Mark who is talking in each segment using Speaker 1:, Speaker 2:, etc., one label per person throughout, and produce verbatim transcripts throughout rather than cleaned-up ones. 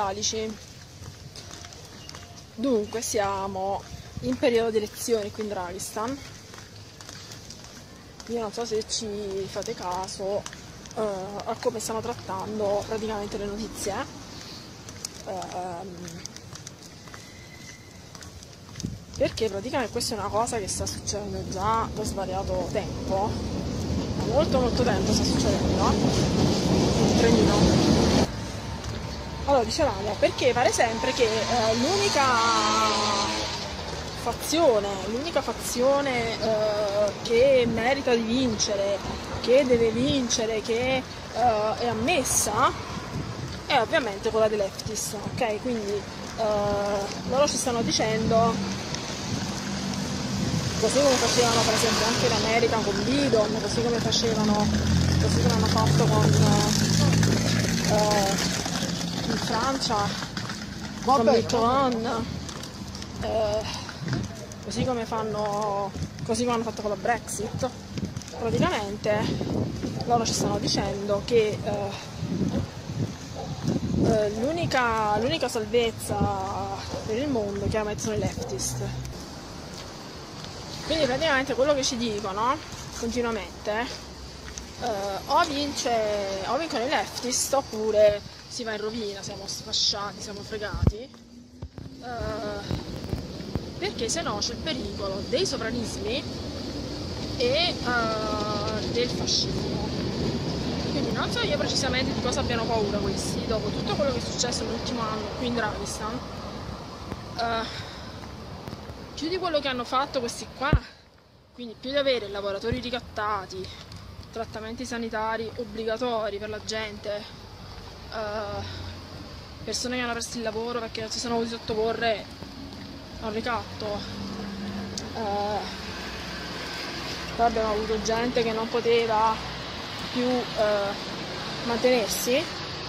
Speaker 1: italici. Dunque siamo in periodo di elezioni qui in Dragistan. Io non so se ci fate caso uh, a come stanno trattando praticamente le notizie. Uh, perché praticamente questa è una cosa che sta succedendo già da svariato tempo, molto molto tempo sta succedendo. Un trenino. Allora, dicevamo, perché pare sempre che uh, l'unica fazione, l'unica fazione uh, che merita di vincere, che deve vincere, che uh, è ammessa, è ovviamente quella dei leftist, ok? Quindi uh, loro ci stanno dicendo, così come facevano per esempio anche in America con Bidon, così come facevano, così come hanno fatto con uh, in Francia, con Macron, uh, così come fanno, così come hanno fatto con la Brexit. Praticamente loro ci stanno dicendo che uh, uh, l'unica, l'unica salvezza per il mondo chiaramente sono i leftist. Quindi praticamente quello che ci dicono continuamente, uh, o vince, o vincono i leftist oppure si va in rovina, siamo sfasciati, siamo fregati, uh, perché se no c'è il pericolo dei sovranismi e uh, del fascismo. Quindi non so io precisamente di cosa abbiano paura questi, dopo tutto quello che è successo nell'ultimo anno qui in Dragistan. Uh, più di quello che hanno fatto questi qua, quindi più di avere lavoratori ricattati, trattamenti sanitari obbligatori per la gente, uh, persone che hanno perso il lavoro perché non si sono voluti sottoporre a un ricatto, uh, poi abbiamo avuto gente che non poteva più uh, mantenersi.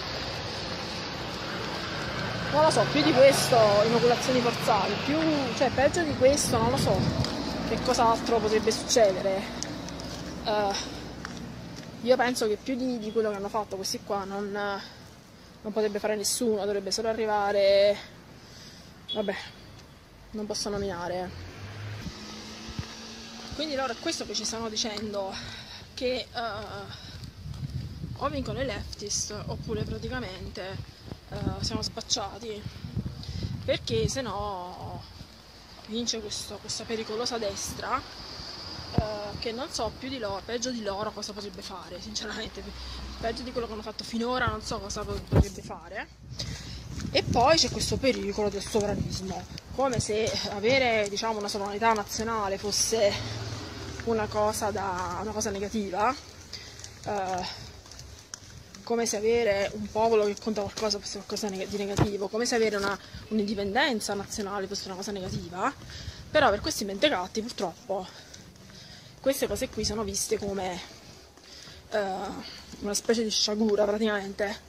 Speaker 1: Non lo so, più di questo, inoculazioni forzate, più, cioè peggio di questo, non lo so che cos'altro potrebbe succedere. Uh, io penso che più di, di quello che hanno fatto questi qua non, non potrebbe fare nessuno, dovrebbe solo arrivare, vabbè, non posso nominare. Quindi loro è questo che ci stanno dicendo, che uh, o vincono i leftist oppure praticamente Uh, siamo spacciati, perché se no vince questo, questa pericolosa destra uh, che non so più di loro, peggio di loro cosa potrebbe fare, sinceramente peggio di quello che hanno fatto finora non so cosa potrebbe fare. E poi c'è questo pericolo del sovranismo, come se avere, diciamo, una sovranità nazionale fosse una cosa, da, una cosa negativa, uh, come se avere un popolo che conta qualcosa fosse qualcosa di negativo, come se avere una, un'indipendenza nazionale fosse una cosa negativa. Però per questi mentecatti purtroppo queste cose qui sono viste come uh, una specie di sciagura praticamente.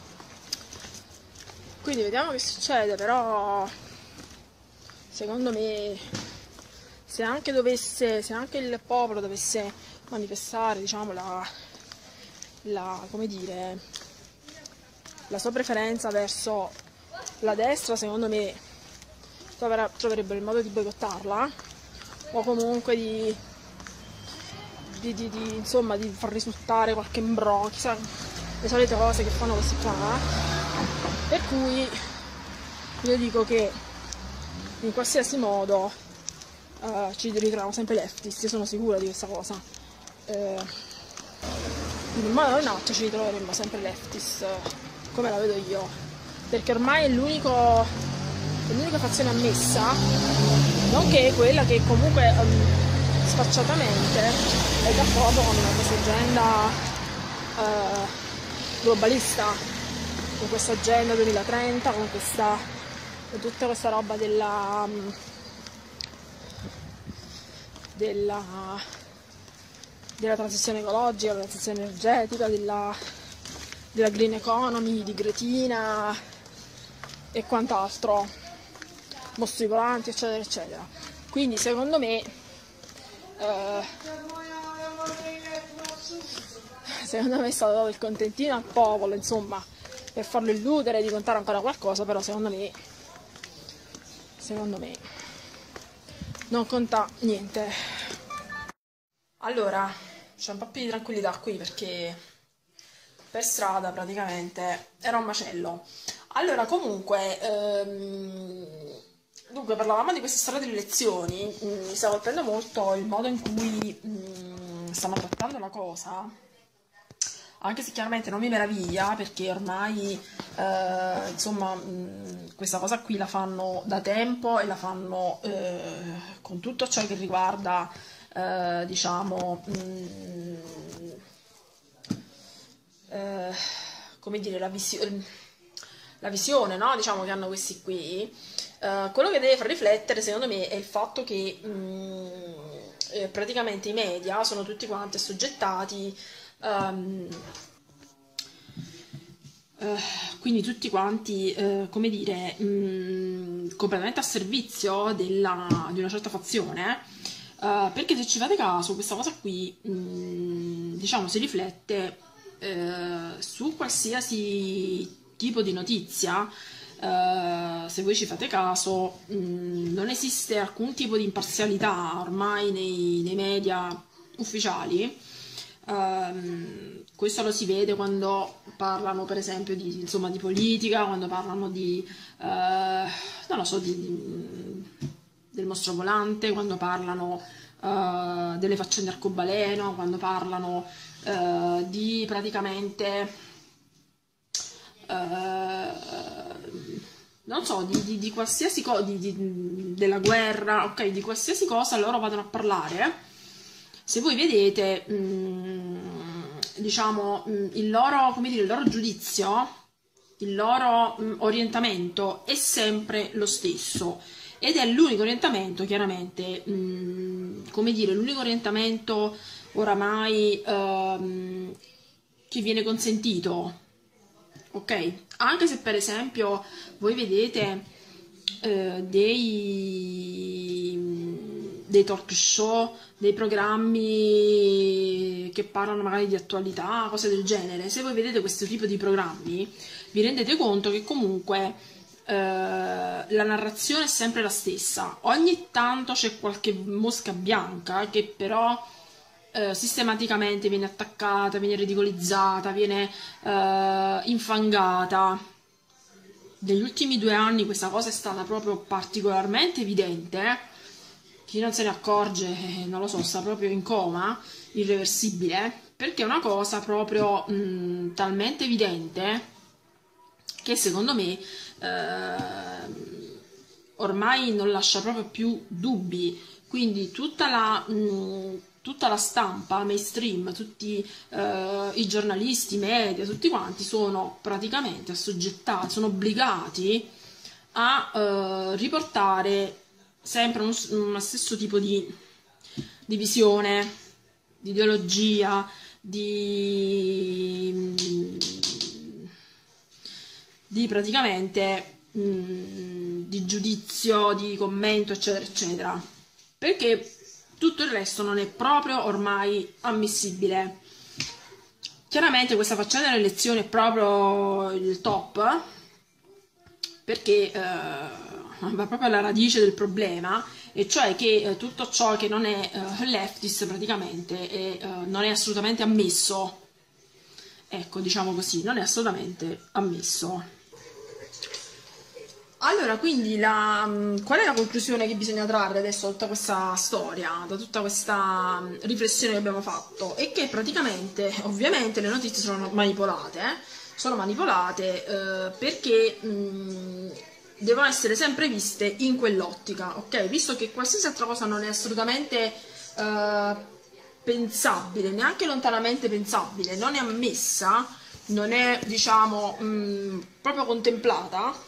Speaker 1: Quindi vediamo che succede, però secondo me se anche dovesse, se anche il popolo dovesse manifestare, diciamo, la La, come dire, la sua preferenza verso la destra, secondo me troverà, troverebbero il modo di boicottarla o comunque di, di, di, di, insomma, di far risultare qualche imbroglio, chissà, le solite cose che fanno questi qua. Per cui io dico che in qualsiasi modo uh, ci ritroviamo sempre leftist, io sono sicura di questa cosa. Uh, in un modo o in un altro ci ritroveremo sempre leftist, come la vedo io, perché ormai è l'unico, è l'unica fazione ammessa, nonché quella che comunque um, sfacciatamente è d'accordo con questa agenda uh, globalista, con questa agenda duemilatrenta, con questa, con tutta questa roba della um, della della transizione ecologica, della transizione energetica, della, della green economy, di Gretina e quant'altro, mostri volanti, eccetera, eccetera. Quindi secondo me, eh, secondo me è stato dato il contentino al popolo, insomma, per farlo illudere di contare ancora qualcosa, però secondo me secondo me non conta niente. Allora, c'è un po' più di tranquillità qui perché per strada praticamente era un macello. Allora, comunque, ehm, dunque parlavamo di questa storia delle elezioni. Mi sta colpendo molto il modo in cui mh, stanno trattando la cosa, anche se chiaramente non mi meraviglia perché ormai eh, insomma mh, questa cosa qui la fanno da tempo e la fanno eh, con tutto ciò che riguarda eh, diciamo mh, eh, come dire la, visio la visione, no? Diciamo che hanno questi qui. Uh, quello che deve far riflettere secondo me è il fatto che mh, eh, praticamente i media sono tutti quanti assoggettati um, uh, quindi tutti quanti uh, come dire mh, completamente a servizio della, di una certa fazione, uh, perché se ci fate caso questa cosa qui mh, diciamo si riflette uh, su qualsiasi tipo di notizia. Uh, se voi ci fate caso, mh, non esiste alcun tipo di imparzialità ormai nei, nei media ufficiali. Uh, questo lo si vede quando parlano per esempio di, insomma, di politica, quando parlano di, uh, non lo so, di, di, del mostro volante, quando parlano uh, delle faccende arcobaleno, quando parlano uh, di praticamente Uh, non so, di, di, di qualsiasi cosa, di, di, della guerra, ok, di qualsiasi cosa loro vadano a parlare. Se voi vedete, mh, diciamo, mh, il loro, come dire, il loro giudizio, il loro mh, orientamento è sempre lo stesso ed è l'unico orientamento, chiaramente, mh, come dire, l'unico orientamento oramai uh, che viene consentito. Ok, anche se per esempio voi vedete eh, dei, dei talk show, dei programmi che parlano magari di attualità, cose del genere, se voi vedete questo tipo di programmi vi rendete conto che comunque eh, la narrazione è sempre la stessa. Ogni tanto c'è qualche mosca bianca che però Uh, sistematicamente viene attaccata, viene ridicolizzata, viene uh, infangata. Negli ultimi due anni questa cosa è stata proprio particolarmente evidente. Eh? Chi non se ne accorge, eh, non lo so, sta proprio in coma irreversibile, perché è una cosa proprio mh, talmente evidente che secondo me uh, ormai non lascia proprio più dubbi. Quindi tutta la... Mh, tutta la stampa mainstream, tutti eh, i giornalisti, i media, tutti quanti sono praticamente assoggettati, sono obbligati a eh, riportare sempre uno, uno stesso tipo di, di visione, di ideologia, di, di praticamente mh, di giudizio, di commento, eccetera, eccetera. Perché tutto il resto non è proprio ormai ammissibile. Chiaramente questa faccenda delle elezioni è proprio il top, perché eh, va proprio alla radice del problema, e cioè che eh, tutto ciò che non è eh, leftist praticamente è, eh, non è assolutamente ammesso. Ecco, diciamo così, non è assolutamente ammesso. Allora, quindi la, qual è la conclusione che bisogna trarre adesso da tutta questa storia, da tutta questa riflessione che abbiamo fatto? È che praticamente, ovviamente, le notizie sono manipolate, eh? sono manipolate eh, perché mh, devono essere sempre viste in quell'ottica, ok? Visto che qualsiasi altra cosa non è assolutamente eh, pensabile, neanche lontanamente pensabile, non è ammessa, non è, diciamo, mh, proprio contemplata.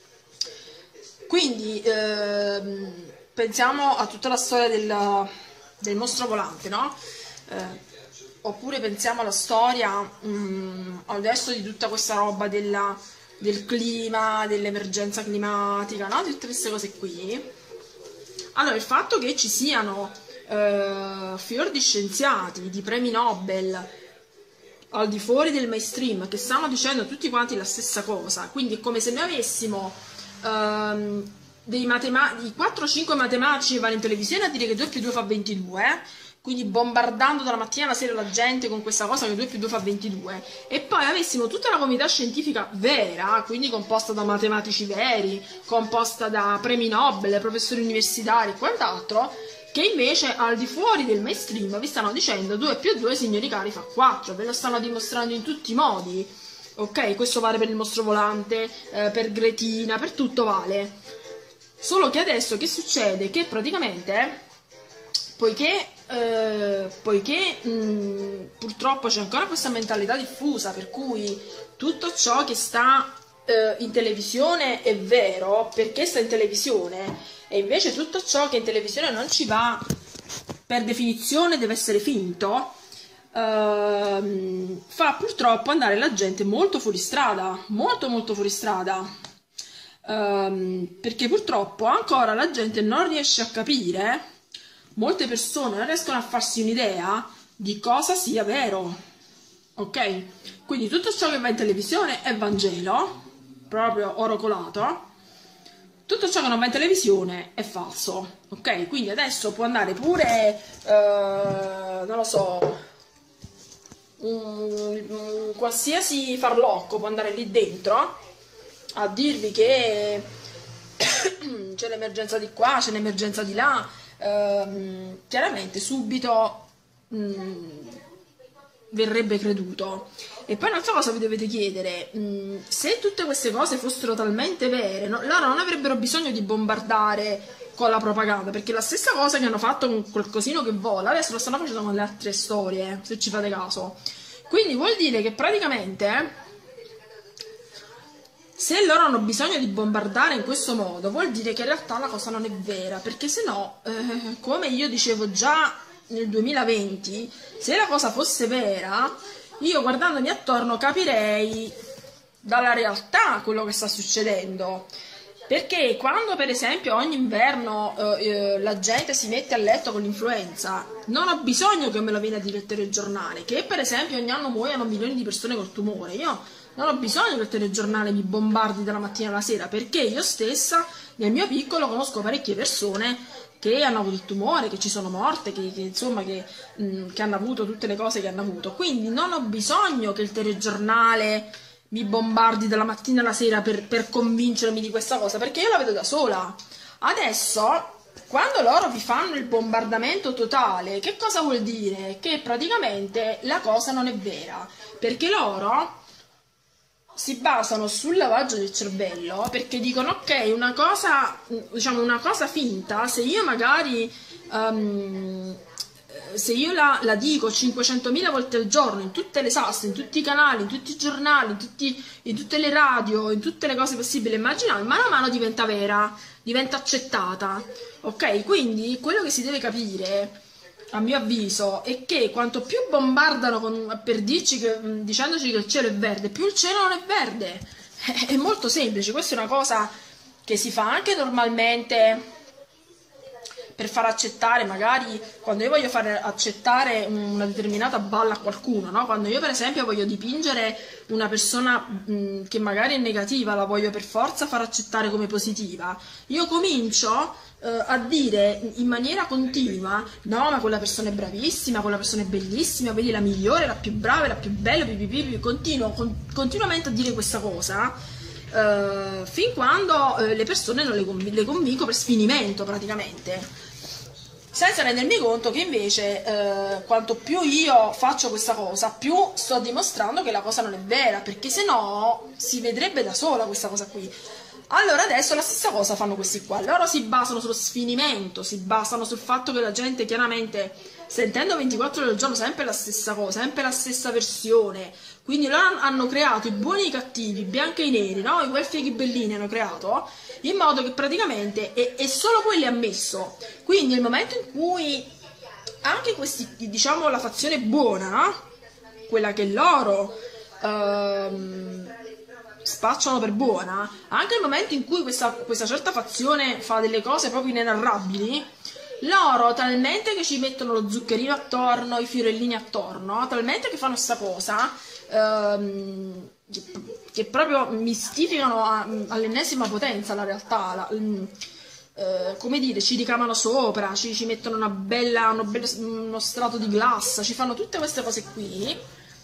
Speaker 1: Quindi ehm, pensiamo a tutta la storia del, del mostro volante, no? Eh, oppure pensiamo alla storia mh, adesso di tutta questa roba della, del clima, dell'emergenza climatica, no? Di tutte queste cose qui. Allora, il fatto che ci siano eh, fior di scienziati, di premi Nobel, al di fuori del mainstream, che stanno dicendo tutti quanti la stessa cosa. Quindi è come se noi avessimo um, dei matematici, quattro cinque matematici che vanno in televisione a dire che due più due fa ventidue, eh? Quindi bombardando dalla mattina alla sera la gente con questa cosa che due più due fa ventidue, e poi avessimo tutta la comunità scientifica vera, quindi composta da matematici veri, composta da premi Nobel, professori universitari e quant'altro, che invece al di fuori del mainstream vi stanno dicendo due più due, signori cari, fa quattro, ve lo stanno dimostrando in tutti i modi, ok? Questo vale per il mostro volante, eh, per Gretina, per tutto vale. Solo che adesso che succede? Che praticamente, poiché, eh, poiché mh, purtroppo c'è ancora questa mentalità diffusa per cui tutto ciò che sta eh, in televisione è vero perché sta in televisione, e invece tutto ciò che in televisione non ci va per definizione deve essere finto, ehm, fa purtroppo andare la gente molto fuori strada, molto molto fuori strada, ehm, perché purtroppo ancora la gente non riesce a capire, molte persone non riescono a farsi un'idea di cosa sia vero, ok? Quindi tutto ciò che va in televisione è Vangelo, proprio oro colato. Tutto ciò che non va in televisione è falso, ok? Quindi adesso può andare pure, eh, non lo so, un, un qualsiasi farlocco può andare lì dentro a dirvi che c'è l'emergenza di qua, c'è l'emergenza di là, ehm, chiaramente subito mh, verrebbe creduto. E poi un'altra cosa vi dovete chiedere, mh, se tutte queste cose fossero talmente vere, no, loro non avrebbero bisogno di bombardare con la propaganda, perché la stessa cosa che hanno fatto con quel cosino che vola, adesso lo stanno facendo con le altre storie, se ci fate caso. Quindi vuol dire che praticamente, se loro hanno bisogno di bombardare in questo modo, vuol dire che in realtà la cosa non è vera, perché se no, eh, come io dicevo già nel duemilaventi, se la cosa fosse vera, io guardandomi attorno capirei dalla realtà quello che sta succedendo, perché quando per esempio ogni inverno eh, eh, la gente si mette a letto con l'influenza, non ho bisogno che me lo viene a dire il telegiornale, che per esempio ogni anno muoiono milioni di persone col tumore, io non ho bisogno che il telegiornale mi bombardi dalla mattina alla sera, perché io stessa nel mio piccolo conosco parecchie persone che hanno avuto il tumore, che ci sono morte, che, che insomma che, mh, che hanno avuto tutte le cose che hanno avuto. Quindi non ho bisogno che il telegiornale mi bombardi dalla mattina alla sera per, per convincermi di questa cosa, perché io la vedo da sola. Adesso, quando loro vi fanno il bombardamento totale, che cosa vuol dire? Che praticamente la cosa non è vera, perché loro si basano sul lavaggio del cervello, perché dicono ok, una cosa, diciamo una cosa finta, se io magari um, se io la, la dico cinquecentomila volte al giorno in tutte le salse, in tutti i canali, in tutti i giornali, in, tutti, in tutte le radio, in tutte le cose possibili e immaginabili, mano a mano diventa vera, diventa accettata, ok? Quindi quello che si deve capire, a mio avviso, è che quanto più bombardano con, per dirci che, dicendoci che il cielo è verde, più il cielo non è verde. È, è molto semplice, questa è una cosa che si fa anche normalmente per far accettare, magari quando io voglio far accettare una determinata balla a qualcuno, no? Quando io per esempio voglio dipingere una persona mh, che magari è negativa, la voglio per forza far accettare come positiva, io comincio eh, a dire in maniera continua, no, ma quella persona è bravissima, quella persona è bellissima, vedi, la migliore, la più brava, la più bella, pipipipi, continuo con, continuamente a dire questa cosa, eh, fin quando eh, le persone non le, conv le convinco per sfinimento praticamente, senza rendermi conto che invece eh, quanto più io faccio questa cosa, più sto dimostrando che la cosa non è vera, perché se no si vedrebbe da sola questa cosa qui. Allora adesso la stessa cosa fanno questi qua, loro si basano sullo sfinimento, si basano sul fatto che la gente chiaramente, sentendo ventiquattro ore al giorno sempre la stessa cosa, sempre la stessa versione, quindi loro hanno creato i buoni e i cattivi, i bianchi e i neri, no? I guelfi e i ghibellini hanno creato, in modo che praticamente è, è solo quelli ammesso. Quindi nel momento in cui anche questi, diciamo la fazione buona, no? Quella che loro ehm, spacciano per buona, anche nel momento in cui questa, questa certa fazione fa delle cose proprio inenarrabili, Loro talmente che ci mettono lo zuccherino attorno, i fiorellini attorno, talmente che fanno sta cosa, ehm, che, che proprio mistificano all'ennesima potenza la realtà. La, eh, come dire, ci ricamano sopra, ci, ci mettono una bella, uno, bello, uno strato di glassa, ci fanno tutte queste cose qui,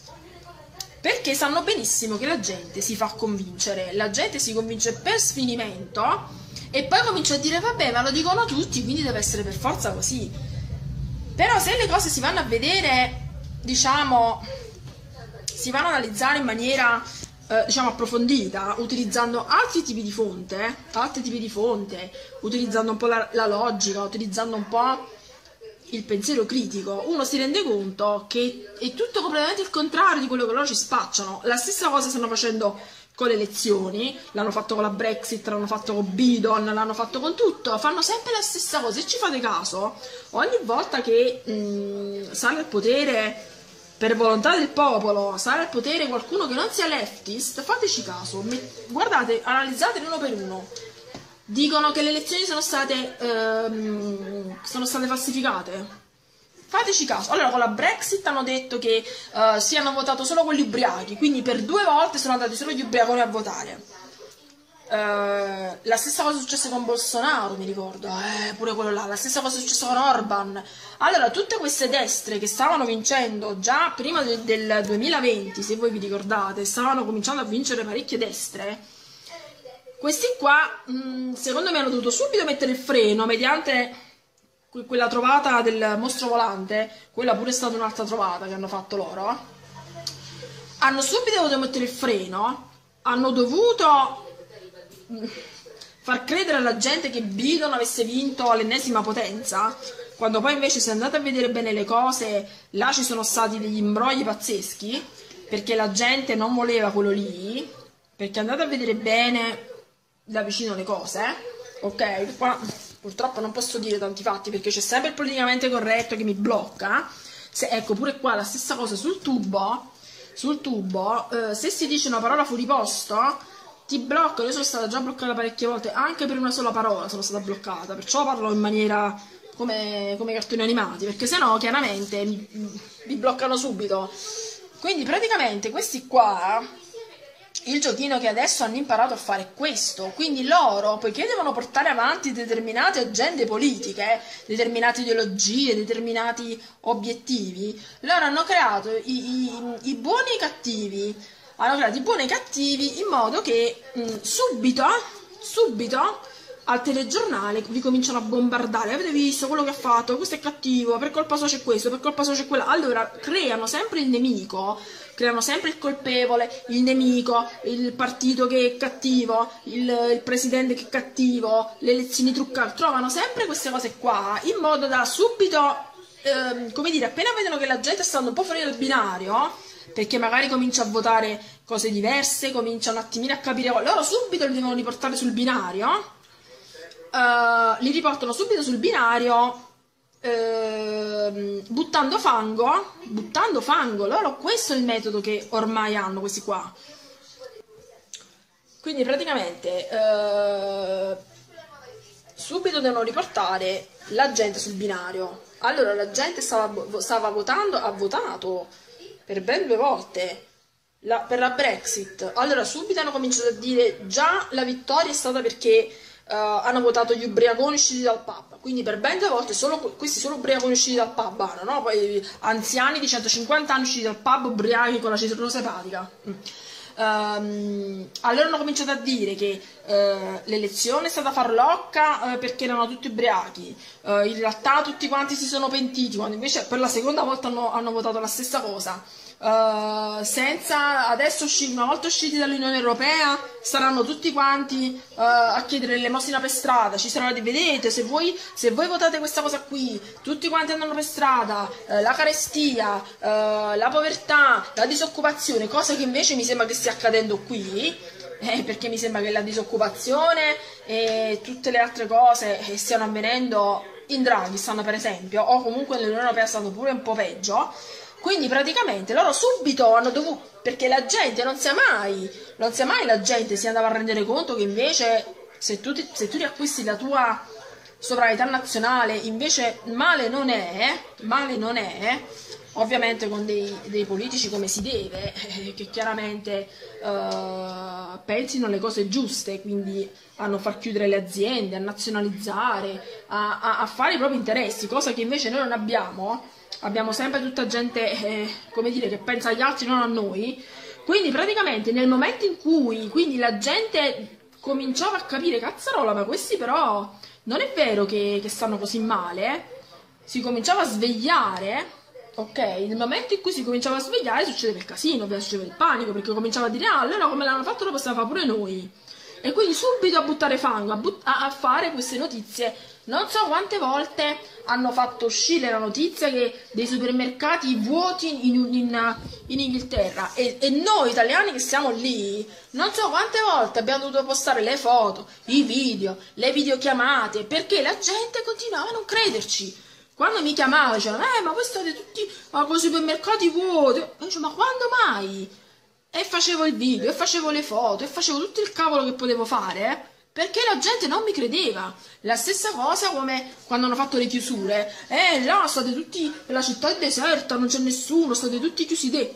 Speaker 1: perché sanno benissimo che la gente si fa convincere, la gente si convince per sfinimento e poi comincia a dire vabbè, ma lo dicono tutti, quindi deve essere per forza così. Però se le cose si vanno a vedere, diciamo, si vanno ad analizzare in maniera eh, diciamo approfondita, utilizzando altri tipi di fonte, altri tipi di fonte, utilizzando un po' la, la logica, utilizzando un po' il pensiero critico, uno si rende conto che è tutto completamente il contrario di quello che loro ci spacciano. La stessa cosa stanno facendo con le elezioni, l'hanno fatto con la Brexit, l'hanno fatto con Bidon, l'hanno fatto con tutto, fanno sempre la stessa cosa. Se ci fate caso, ogni volta che mh, sale al potere per volontà del popolo, sale al potere qualcuno che non sia leftist, fateci caso, guardate, analizzateli uno per uno. Dicono che le elezioni sono state, ehm, sono state falsificate. Fateci caso. Allora, con la Brexit hanno detto che uh, si hanno votato solo quelli ubriachi, quindi per due volte sono andati solo gli ubriaconi a votare. Uh, la stessa cosa è successa con Bolsonaro, mi ricordo, eh, pure quello là. La stessa cosa è successa con Orban. Allora, tutte queste destre che stavano vincendo già prima del, del duemilaventi, se voi vi ricordate, stavano cominciando a vincere parecchie destre. Questi qua, mh, secondo me, hanno dovuto subito mettere il freno mediante que quella trovata del mostro volante. Quella pure è stata un'altra trovata che hanno fatto loro. Hanno subito dovuto mettere il freno, hanno dovuto mh, far credere alla gente che Bidon avesse vinto all'ennesima potenza, quando poi invece se andate a vedere bene le cose, là ci sono stati degli imbrogli pazzeschi, perché la gente non voleva quello lì, perché andate a vedere bene da vicino le cose, ok? Qua purtroppo non posso dire tanti fatti perché c'è sempre il politicamente corretto che mi blocca. Se, ecco, pure qua la stessa cosa sul tubo, sul tubo, eh, se si dice una parola fuori posto, ti bloccano. Io sono stata già bloccata parecchie volte, anche per una sola parola sono stata bloccata, perciò parlo in maniera come, come cartoni animati, perché sennò chiaramente mi, mi bloccano subito. Quindi praticamente questi qua, il giochino che adesso hanno imparato a fare è questo, quindi loro, poiché devono portare avanti determinate agende politiche, determinate ideologie, determinati obiettivi, loro hanno creato i, i, i buoni e i cattivi, hanno creato i buoni e i cattivi in modo che mh, subito, subito, al telegiornale vi cominciano a bombardare. Avete visto quello che ha fatto? Questo è cattivo, per colpa sua c'è questo, per colpa sua c'è quella. Allora creano sempre il nemico, creano sempre il colpevole, il nemico, il partito che è cattivo, il, il presidente che è cattivo, le elezioni truccate. Trovano sempre queste cose qua in modo da subito, ehm, come dire, appena vedono che la gente sta andando un po' fuori dal binario, perché magari comincia a votare cose diverse, comincia un attimino a capire, loro subito li devono riportare sul binario. Uh, li riportano subito sul binario uh, buttando fango, buttando fango. Loro, questo è il metodo che ormai hanno questi qua. Quindi praticamente uh, subito devono riportare la gente sul binario. Allora la gente stava, stava votando, ha votato per ben due volte la, per la Brexit. Allora subito hanno cominciato a dire già la vittoria è stata perché Uh, hanno votato gli ubriaconi usciti dal pub, quindi per ben due volte solo, questi solo ubriaconi usciti dal pub hanno, no? Poi anziani di centocinquanta anni usciti dal pub ubriachi con la cirrosi epatica. mm. um, allora hanno cominciato a dire che uh, l'elezione è stata farlocca uh, perché erano tutti ubriachi, uh, in realtà tutti quanti si sono pentiti, quando invece per la seconda volta hanno, hanno votato la stessa cosa. Uh, senza adesso uscire, una volta usciti dall'Unione Europea saranno tutti quanti uh, a chiedere l'elemosina per strada. Ci saranno, vedete, se voi, se voi votate questa cosa qui, tutti quanti andranno per strada, uh, la carestia, uh, la povertà, la disoccupazione, cosa che invece mi sembra che stia accadendo qui, eh, perché mi sembra che la disoccupazione e tutte le altre cose che stiano avvenendo in Draghistan per esempio, o comunque nell'Unione Europea stanno pure un po' peggio. Quindi praticamente loro subito hanno dovuto, perché la gente non sia mai, non sia mai la gente si andava a rendere conto che invece se tu, ti, se tu riacquisti la tua sovranità nazionale, invece male non è, male non è, ovviamente con dei, dei politici come si deve, eh, che chiaramente eh, pensino le cose giuste, quindi a non far chiudere le aziende, a nazionalizzare, a, a, a fare i propri interessi, cosa che invece noi non abbiamo. Abbiamo sempre tutta gente, eh, come dire, che pensa agli altri, non a noi. Quindi praticamente nel momento in cui quindi la gente cominciava a capire, cazzarola, ma questi però non è vero che, che stanno così male, si cominciava a svegliare, ok? Nel momento in cui si cominciava a svegliare succedeva il casino, succedeva il panico, perché cominciava a dire, ah, allora come l'hanno fatto lo possiamo fare pure noi. E quindi subito a buttare fango, a, but a, a fare queste notizie. Non so quante volte hanno fatto uscire la notizia che dei supermercati vuoti in, in, in Inghilterra e, e noi italiani che siamo lì, non so quante volte abbiamo dovuto postare le foto, i video, le videochiamate, perché la gente continuava a non crederci. Quando mi chiamava dicevano, eh ma voi state tutti ah, con i supermercati vuoti, e io dicevo, ma quando mai? E facevo il video, e facevo le foto, e facevo tutto il cavolo che potevo fare, eh? Perché la gente non mi credeva. La stessa cosa come quando hanno fatto le chiusure. Eh, là state tutti, la città è deserta, non c'è nessuno, state tutti chiusi te.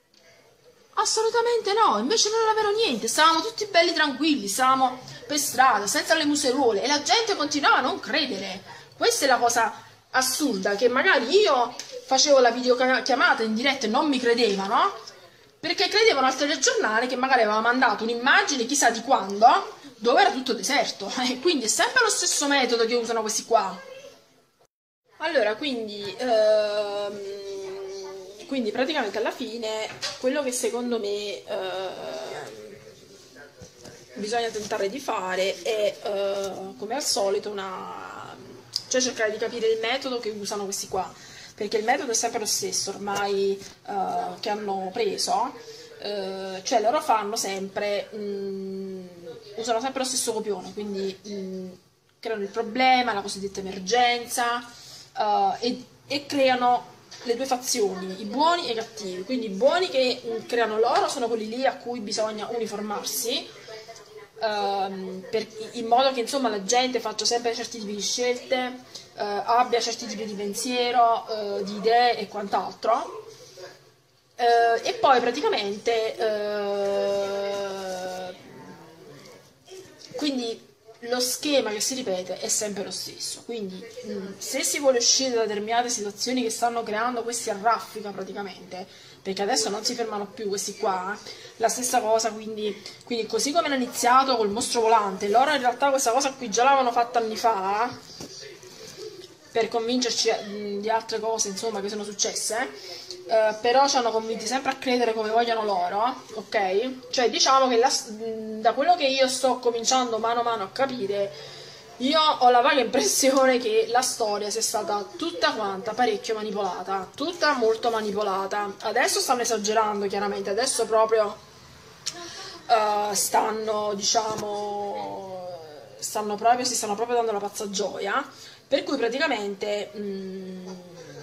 Speaker 1: Assolutamente no, invece non era vero niente, stavamo tutti belli tranquilli, stavamo per strada, senza le museruole, e la gente continuava a non credere. Questa è la cosa assurda, che magari io facevo la videochiamata in diretta e non mi credevano, perché credevano al telegiornale che magari aveva mandato un'immagine chissà di quando, dove era tutto deserto, e quindi è sempre lo stesso metodo che usano questi qua. Allora, quindi, ehm, quindi praticamente alla fine quello che secondo me ehm, bisogna tentare di fare è, eh, come al solito, una... cioè cercare di capire il metodo che usano questi qua, perché il metodo è sempre lo stesso ormai eh, che hanno preso. Uh, cioè loro fanno sempre mh, usano sempre lo stesso copione, quindi mh, creano il problema, la cosiddetta emergenza, uh, e, e creano le due fazioni, i buoni e i cattivi. Quindi i buoni che mh, creano loro sono quelli lì a cui bisogna uniformarsi, uh, per, in modo che insomma la gente faccia sempre certi tipi di scelte, uh, abbia certi tipi di pensiero, uh, di idee e quant'altro. Uh, e poi praticamente uh, quindi lo schema che si ripete è sempre lo stesso, quindi mh, se si vuole uscire da determinate situazioni che stanno creando questi a raffica praticamente, perché adesso non si fermano più questi qua, la stessa cosa, quindi, quindi così come hanno iniziato col mostro volante, loro in realtà questa cosa qui già l'avevano fatta anni fa per convincerci di altre cose insomma che sono successe, eh, però ci hanno convinti sempre a credere come vogliono loro, ok? Cioè diciamo che la, da quello che io sto cominciando mano a mano a capire, io ho la vaga impressione che la storia sia stata tutta quanta parecchio manipolata, tutta molto manipolata. Adesso stanno esagerando chiaramente, adesso proprio uh, stanno diciamo stanno proprio si stanno proprio dando la pazza gioia. Per cui praticamente mh,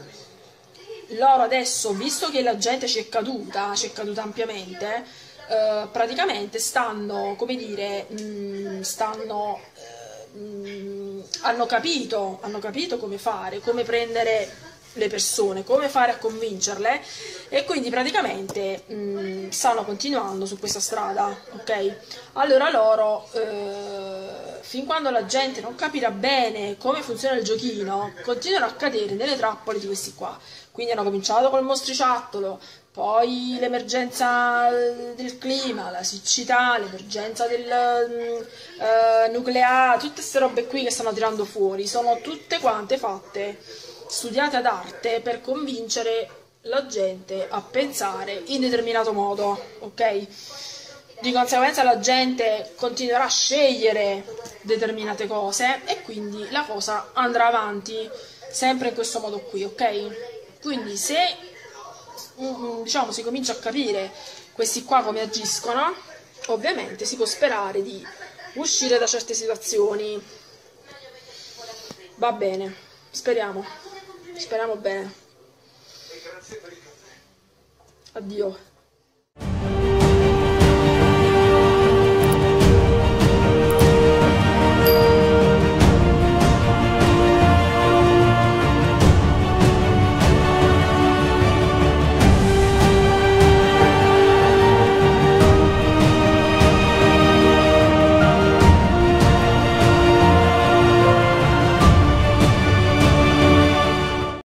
Speaker 1: loro adesso, visto che la gente ci è caduta, ci è caduta ampiamente, eh, praticamente stanno, come dire, mh, stanno, eh, mh, hanno capito, hanno capito come fare, come prendere le persone, come fare a convincerle, e quindi praticamente mh, stanno continuando su questa strada, ok? Allora loro... Eh, fin quando la gente non capirà bene come funziona il giochino, continuano a cadere nelle trappole di questi qua. Quindi hanno cominciato col mostriciattolo, poi l'emergenza del clima, la siccità, l'emergenza del eh, nucleare, tutte queste robe qui che stanno tirando fuori, sono tutte quante fatte, studiate ad arte per convincere la gente a pensare in determinato modo, ok? Di conseguenza la gente continuerà a scegliere determinate cose e quindi la cosa andrà avanti sempre in questo modo qui, ok? Quindi se diciamo si comincia a capire questi qua come agiscono, ovviamente si può sperare di uscire da certe situazioni. Va bene, speriamo, speriamo bene. Addio.